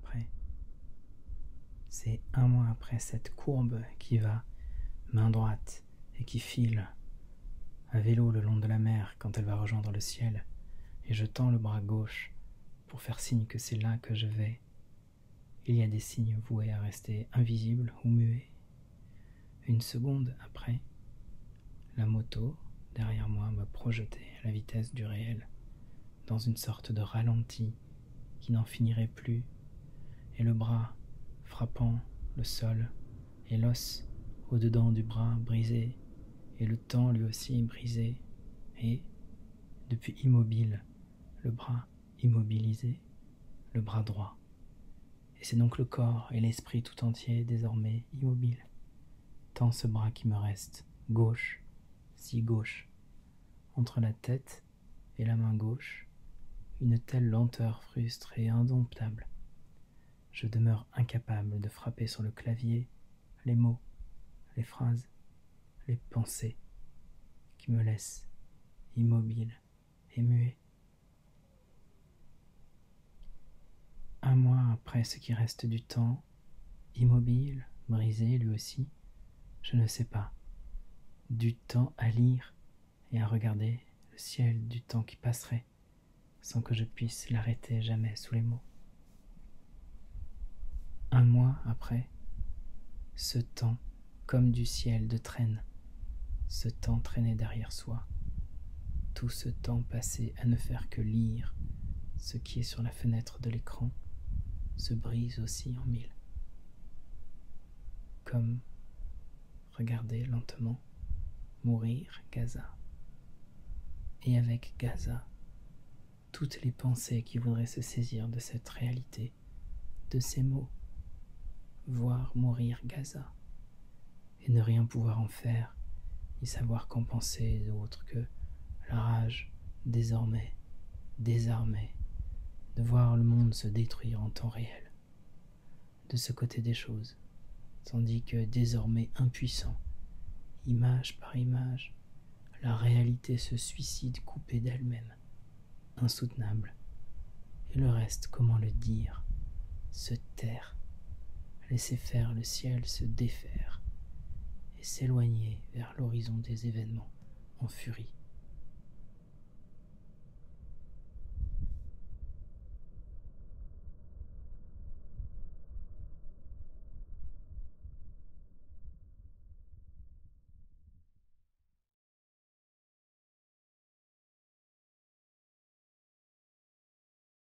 après. C'est un mois après cette courbe qui va, main droite, et qui file à vélo le long de la mer quand elle va rejoindre le ciel, et je tends le bras gauche pour faire signe que c'est là que je vais. Il y a des signes voués à rester invisibles ou muets. Une seconde après, la moto, derrière moi, me projetait à la vitesse du réel, dans une sorte de ralenti qui n'en finirait plus, et le bras frappant le sol, et l'os au-dedans du bras brisé, et le temps lui aussi brisé, et, depuis immobile, le bras immobilisé, le bras droit. Et c'est donc le corps et l'esprit tout entier désormais immobile, tant ce bras qui me reste, gauche, si gauche, entre la tête et la main gauche, une telle lenteur frustre et indomptable. Je demeure incapable de frapper sur le clavier les mots, les phrases, les pensées qui me laissent immobile et muet. Un mois après ce qui reste du temps, immobile, brisé lui aussi, je ne sais pas, du temps à lire et à regarder le ciel du temps qui passerait sans que je puisse l'arrêter jamais sous les mots. Un mois après, ce temps comme du ciel de traîne, ce temps traîné derrière soi, tout ce temps passé à ne faire que lire ce qui est sur la fenêtre de l'écran se brise aussi en mille. Comme regarder lentement mourir Gaza. Et avec Gaza, toutes les pensées qui voudraient se saisir de cette réalité, de ces mots, voir mourir Gaza, et ne rien pouvoir en faire, ni savoir qu'en penser autre que la rage, désormais, désarmée, de voir le monde se détruire en temps réel, de ce côté des choses, tandis que désormais impuissant, image par image, la réalité se suicide coupée d'elle-même, insoutenable, et le reste, comment le dire, se taire, laisser faire le ciel se défaire, et s'éloigner vers l'horizon des événements en furie.